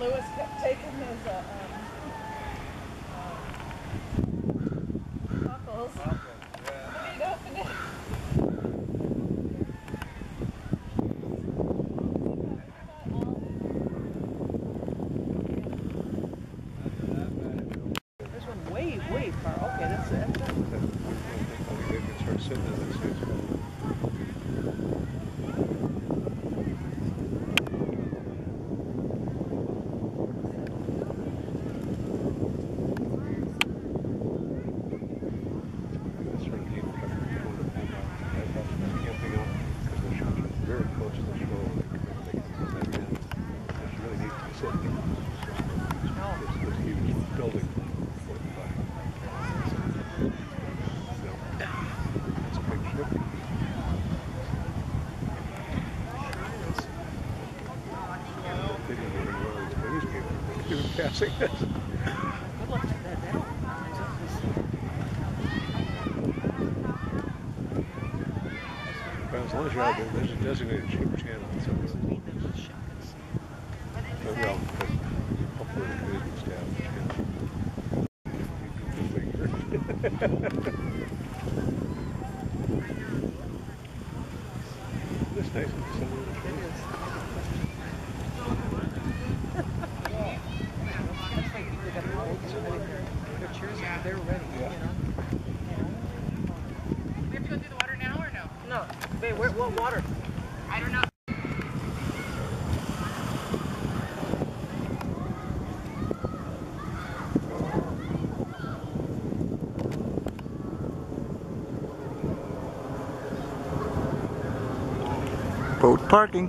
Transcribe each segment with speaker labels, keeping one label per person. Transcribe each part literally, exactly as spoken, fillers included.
Speaker 1: Lewis kept taking his uh, um, uh, goggles. Yeah. He'd open it. There's one way, way far. Okay, that's it.
Speaker 2: They can start sitting in this case. Passing this.
Speaker 1: Good luck with that now.
Speaker 2: But as long as you're out there, there's a designated ship channel. So oh, well, but hopefully the Canadian staff can. This nice and similar.
Speaker 1: It is. Their chairs, they're ready,
Speaker 2: Yeah.
Speaker 1: you know.
Speaker 3: We have to go through the water now or no?
Speaker 1: No. Wait, where, what water?
Speaker 3: I don't know.
Speaker 4: Boat parking.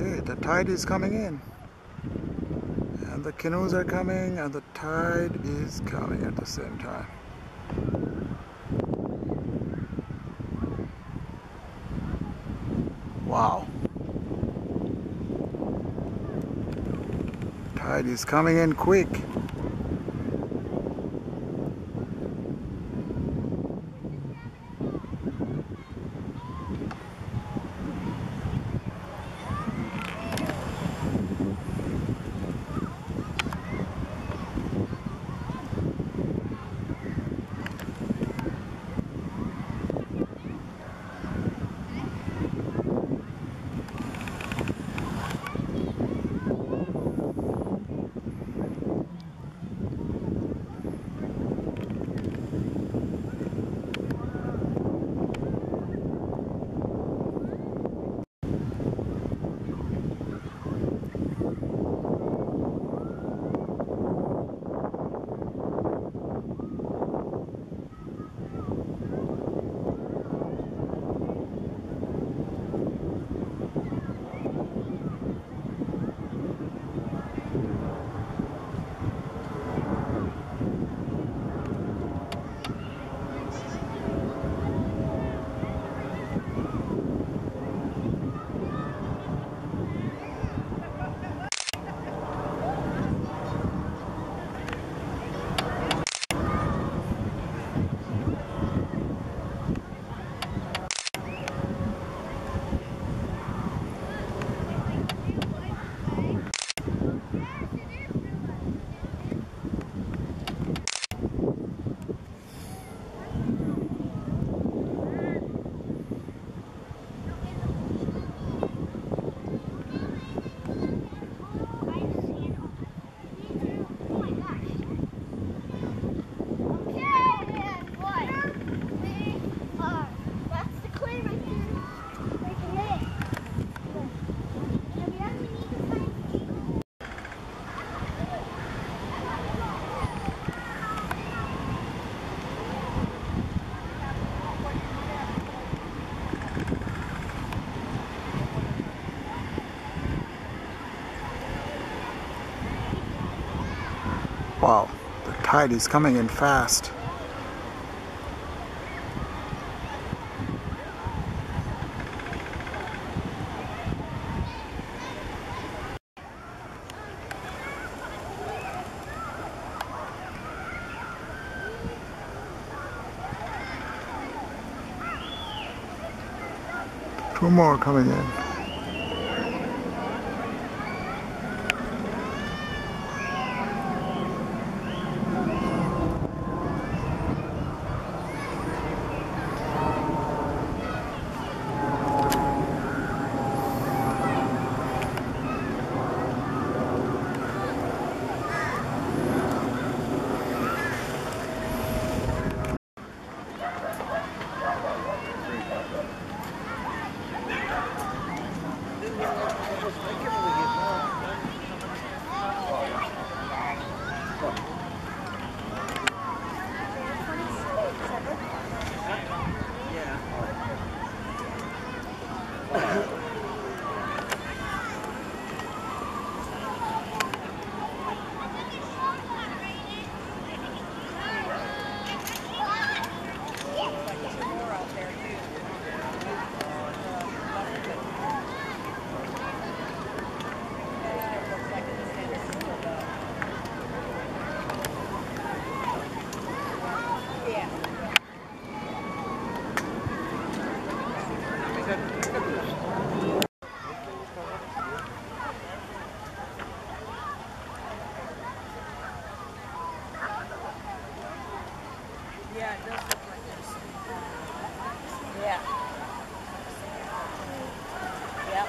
Speaker 4: Okay, the tide is coming in. And the canoes are coming and the tide is coming at the same time. Wow. Tide is coming in quick. Wow, the tide is coming in fast. Two more coming in.
Speaker 1: Yeah, it does look like this. Yeah. Yep.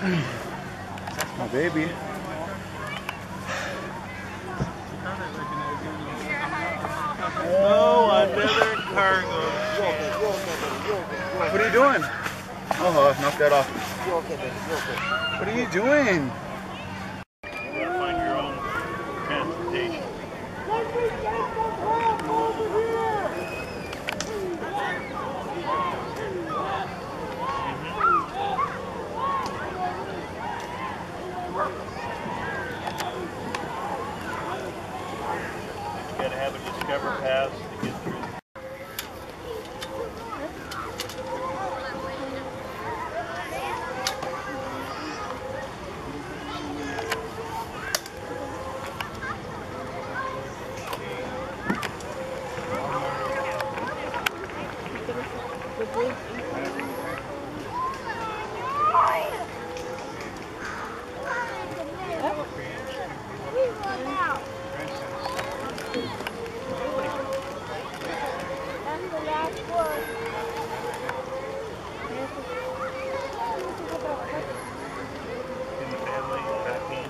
Speaker 4: My baby.
Speaker 5: Oh, another cargo.
Speaker 4: What are you doing? Oh, knock that off. What are you doing?
Speaker 5: You gotta find your own transportation. You gotta have a Discover Pass to get through. In the family, packing.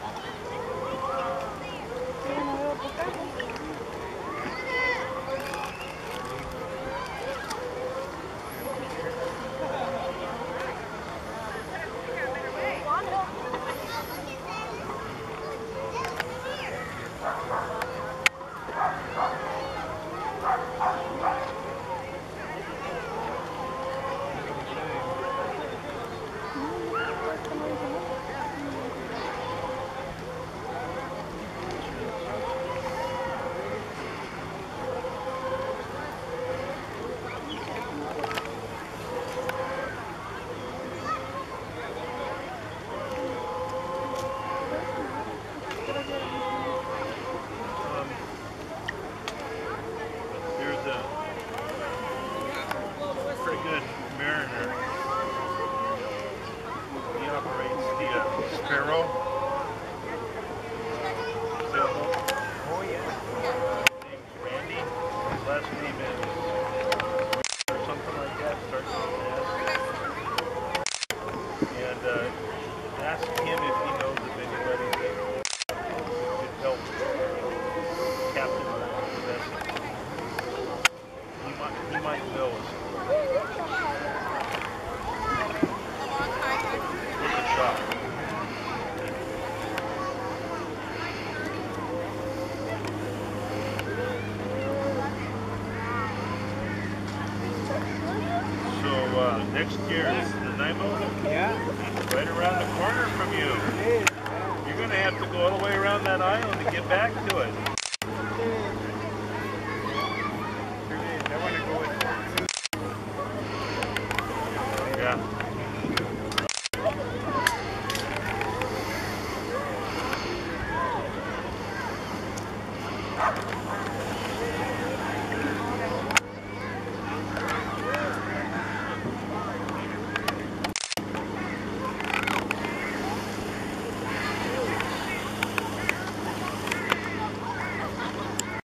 Speaker 5: There's a pretty good mariner. He operates the uh, Sparrow. sailboat. Oh yeah. Name's Randy. His last name is or something like that. Starts with an S. And uh, ask him if he knows of anybody that could help captain the vessel. He might, he might know us. Worth a shot. So uh, next year is the naval.
Speaker 2: Yeah.
Speaker 5: Right around the corner from you. You're going to have to go all the way around that island to get back to it.
Speaker 2: I want to go with
Speaker 5: Yeah.